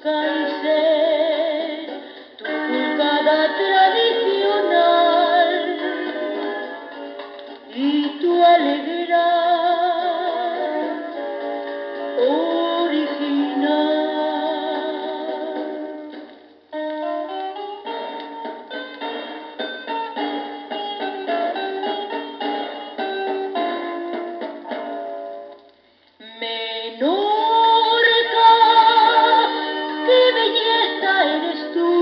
Kaiser, tu pulcada tradicional y tu alegría original. Menorca, qué belleza eres tú,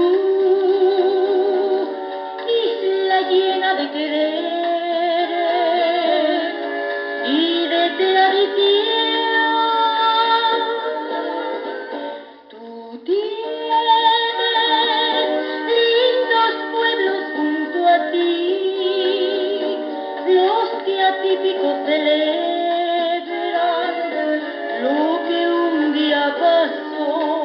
isla llena de querer y de tradición. Tú tienes lindos pueblos junto a ti, los que atípicos celebran lo que un día pasó.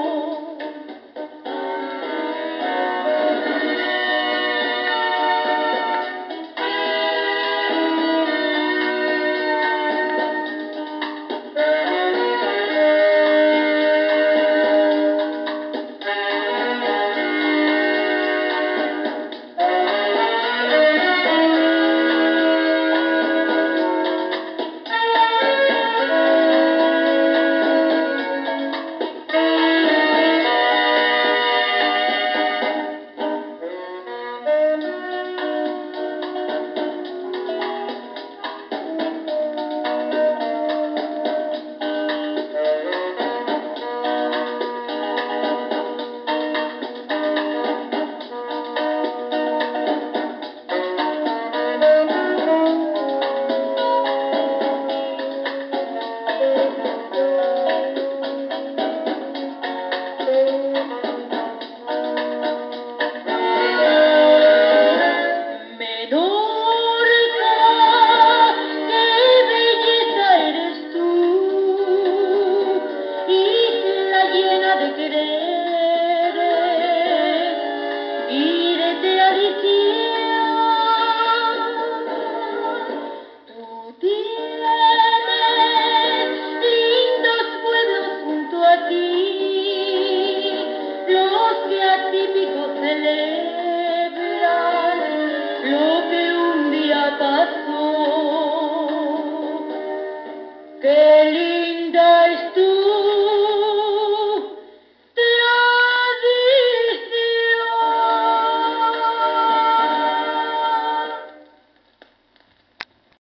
Típicos celebran lo que un día pasó. Que